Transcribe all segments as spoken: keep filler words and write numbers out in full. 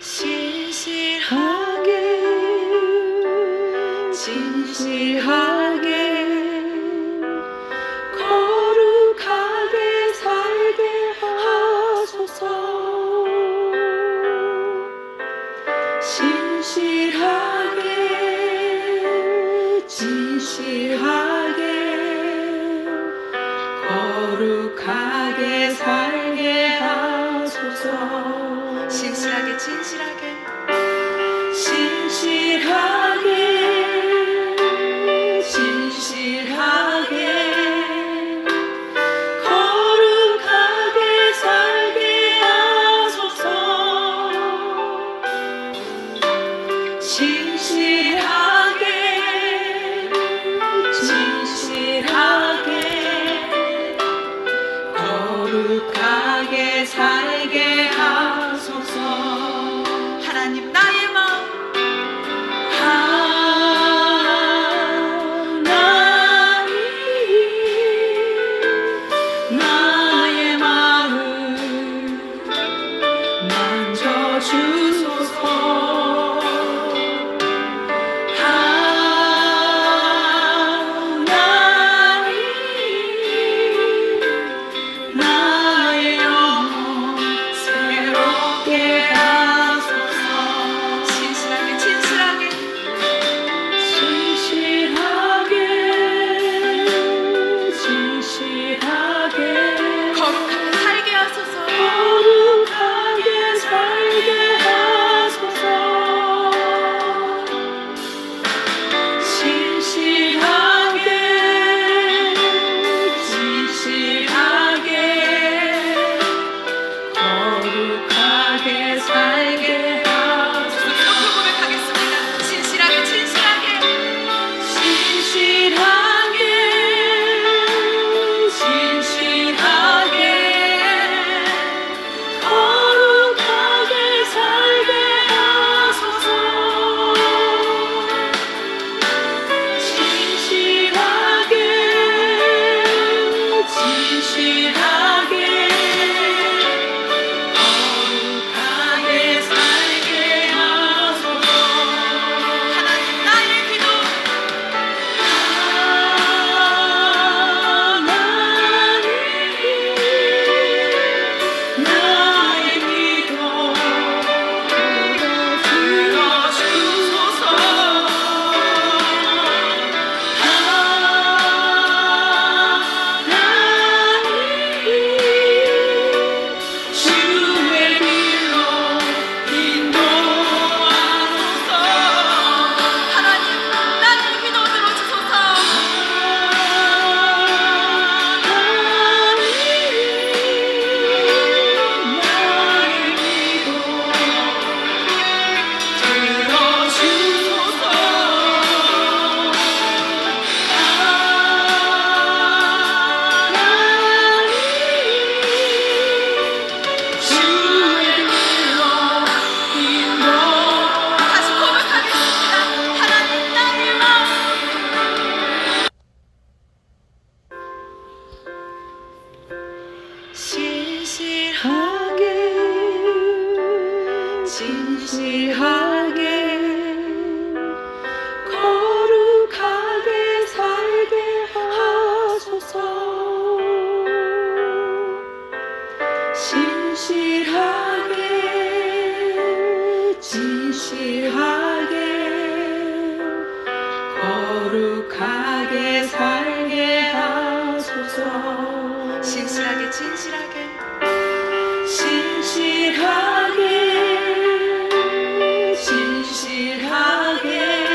신실하게 진실하게 거룩하게 살게 하소서. 신실하게 진실하게 거룩하게 살게 하소서. 신실하게 진실하게 신실하게 진실하게 거룩하게 살게 하소서. 신실하게 진실하게 거룩하게 살게 하소서. 하나님 나의 마음 하나님 나의 마음 만져주소서. 하나님 나의 영혼 새롭게 하소서. 신실하게 진실하게 진실하게 진실하게 거룩하게 살게 하소서. 거룩하게 살게 하소서. 신실하게 진실하게 거룩하게 살게 하소서. 이렇게 고백하겠습니다. 신실하게 진실하게 신실하게 진실하게 거룩하게 살게 하소서. 신실하게 진실하게 거룩하게 살게 하소서. 하나님 나의 기도 하나님 나의 기도 들어주소서. 하나님 주의 길로 인도하소서. 하나님 나의 기도 들어주소서. 다시 고백하겠습니다. 하나님 나의 마음 신실하게 진실하게 거룩하게 살게 하소서. 신실하게 진실하게 거룩하게 살게 하소서. 신실하게 진실하게 신실하게 진실하게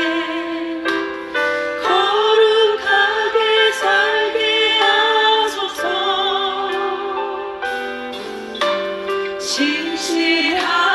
거룩하게 살게 하소서. 신실하게